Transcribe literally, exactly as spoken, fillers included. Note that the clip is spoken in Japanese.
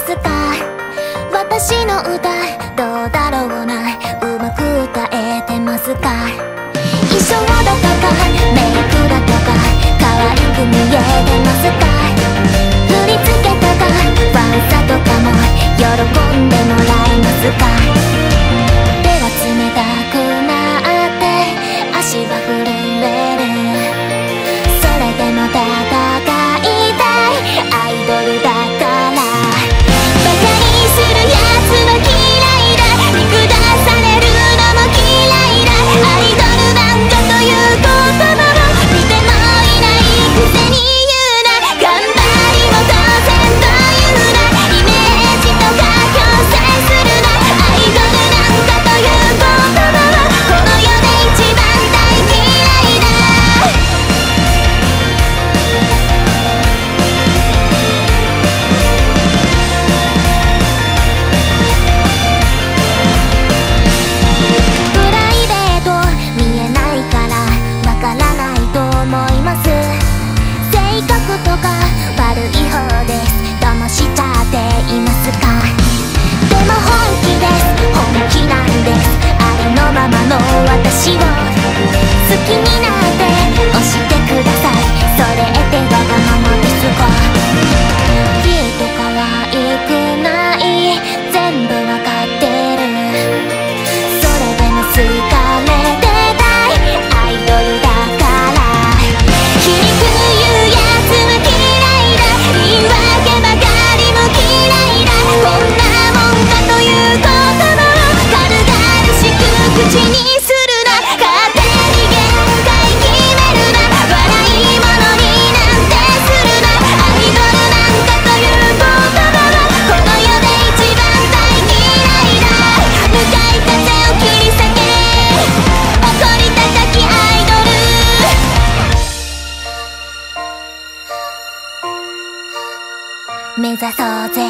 ますか？私の歌どうだろうな、うまく歌えてますか？衣装だとかメイクだとか可愛く見えてますか？振り付けとかファンサとかも喜んでもらえますか？手は冷たくなって足は震える、それでも戦いたいアイドルだから。バカにするやつは嫌いだ、見下されるのも嫌いだ。アイドルなんかという言葉を見てもいないくせに言うな、頑張りも当然というな、イメージとか強制するな。アイドルなんかという言葉をこの世で一番大嫌いだ。プライベート見えないからわからないと思います。性格とか悪い方です、騙しちゃっていますか？でも本気です、本気なんです。ありのままの私を好きになって押してください、それってわがままですか？きっと可愛くない全部わかってる、それでも好かれてたいアイドルだから。皮肉言うやつは嫌いだ、言い訳ばかりも嫌いだ。こんなもんかという言葉を軽々しく口にするな、勝手に限界決めるな、笑い物になんてするな。アイドルなんかという言葉はこの世で一番大嫌いだ。向かい風を切り裂け怒り高きアイドル。目指そうぜ